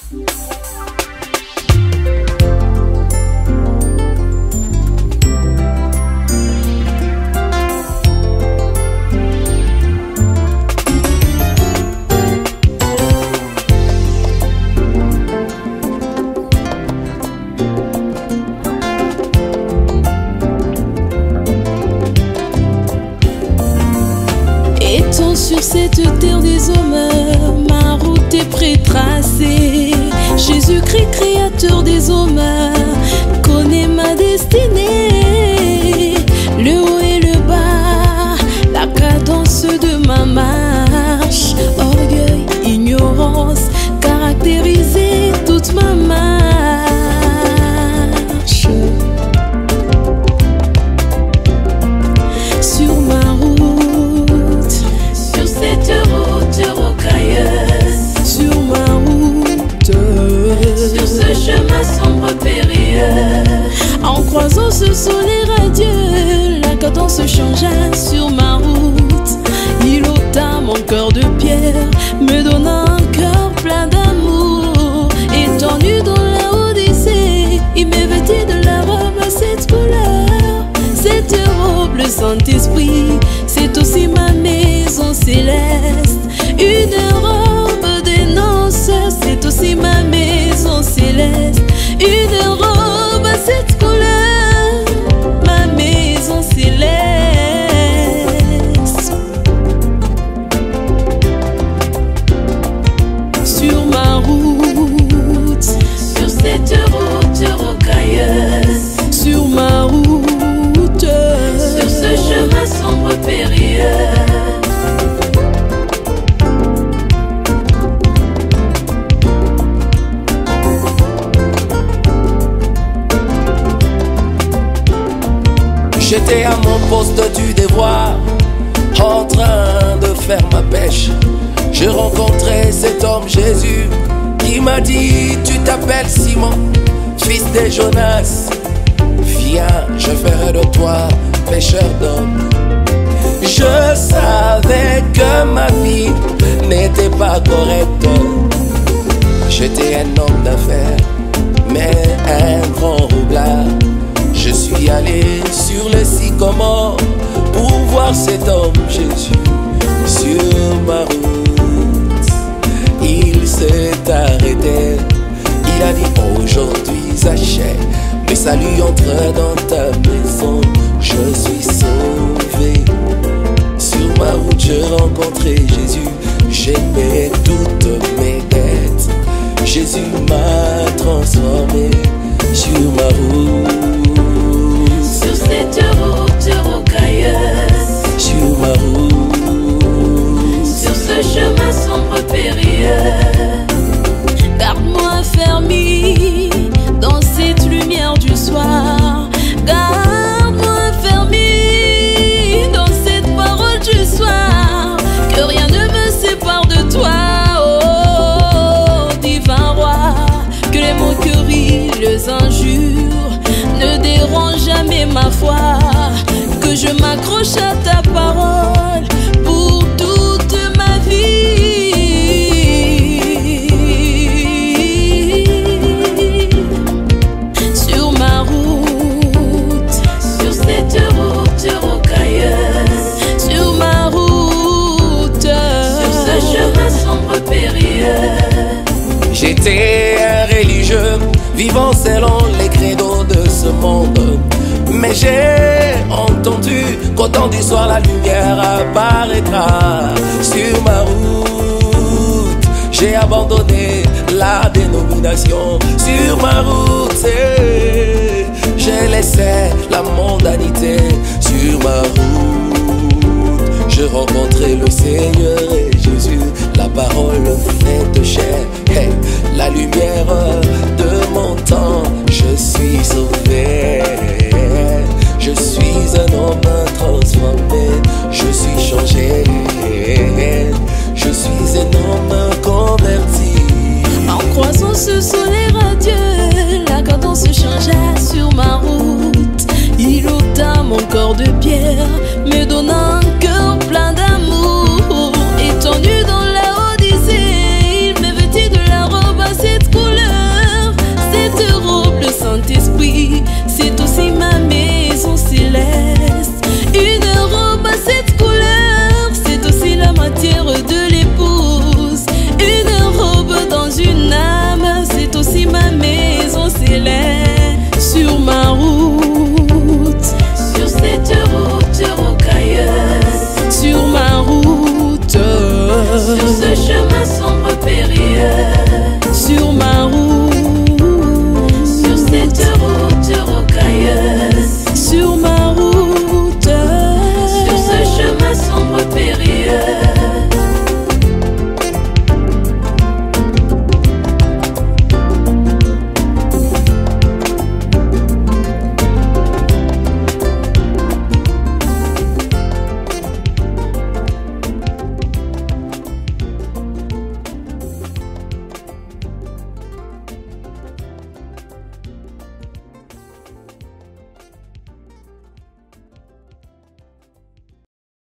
Sur cette terre des hommes, ma route est pré-tracée. Jésus-Christ, créateur des hommes, connaît ma destinée. Le haut et le bas, la cadence de ma marche. Orgueil, ignorance, caractérisait toute ma marche. Sur ma route, cette route rocailleuse, sur ma route, sur ce chemin sombre périlleux, en croisant ce soleil radieux, la cadence changea sur ma route. Il ôta mon cœur de pierre, me donna un cœur plein d'amour. Étant nu dans la Odyssée, il m'est vêtu de la robe à cette couleur. Cette robe, le Saint-Esprit, c'est aussi ma maison céleste. Une robe des noces, c'est aussi ma maison céleste. Une robe à cette couleur, ma maison céleste. Sur ma route, sur cette route rocailleuse, sur ma route, sur ce chemin sombre périlleux, j'étais à mon poste du devoir, en train de faire ma pêche. Je rencontrais cet homme Jésus qui m'a dit: tu t'appelles Simon, fils de Jonas. Viens, je ferai de toi pêcheur d'hommes. Je savais que ma vie n'était pas correcte. J'étais un homme d'affaires, mais un grand roublard. Je suis allé sur le sycomore pour voir cet homme Jésus. Sur ma route, il s'est arrêté. Il a dit: aujourd'hui Zachée, le salut entre dans ta maison. Je suis sauvé. Sur ma route, j'ai rencontré Jésus. J'ai payé toutes mes dettes. Jésus m'a transformé. Sur ma route, sur cette route rocailleuse, sur ma route, sur ce chemin sombre périlleux, garde-moi affermi dans cette lumière du soir. Garde-moi affermi dans cette parole du soir. Que rien ne me sépare de toi, oh divin roi. Que les moqueries, les injures ne dérangent jamais ma foi. Que je m'accroche à ta parole pour toute ma vie. Sur ma route, sur cette route rocailleuse, sur ma route, sur ce chemin sombre périlleux. j'étais un religieux vivant selon les credos de ce monde. Mais j'ai entendu qu'au temps du soir la lumière apparaîtra. Sur ma route, j'ai abandonné la dénomination. Sur ma route, j'ai laissé la mondanité. Sur ma route, je rencontrai le Seigneur et Jésus, la parole faite chair. Hey, la lumière de mon temps, je suis sauvé. Je suis un homme transformé, je suis changé. Je suis un homme converti. En croisant ce soleil radieux, la cadence changea sur ma route. Il ôta mon corps de pierre, me donna